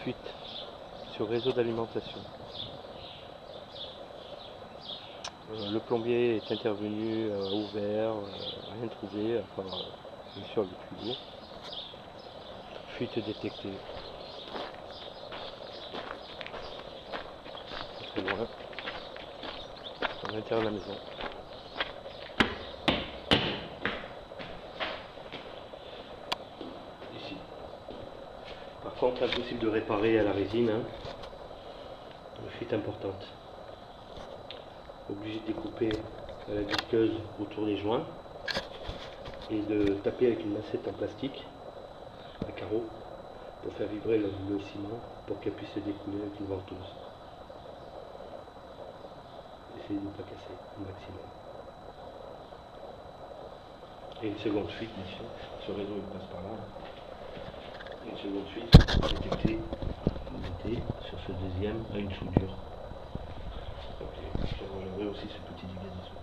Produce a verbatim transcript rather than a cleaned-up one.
fuite sur le réseau d'alimentation. Euh, le plombier est intervenu, euh, ouvert, euh, rien trouvé, à part euh, bien sûr le tuyau. Fuite détectée. Très loin, à l'intérieur de la maison. Ici. Par contre, impossible de réparer à la résine, hein. Une fuite importante. Obligé de découper la visqueuse autour des joints et de taper avec une massette en plastique à carreaux pour faire vibrer le, le ciment pour qu'elle puisse se découler avec une ventouse. Essayez de ne pas casser au maximum. Et une seconde fuite, bien sûr, ce réseau il passe par là. Une seconde fuite détectée, notée sur ce deuxième à une soudure. Ok, je rejoindrai aussi ce petit dégât des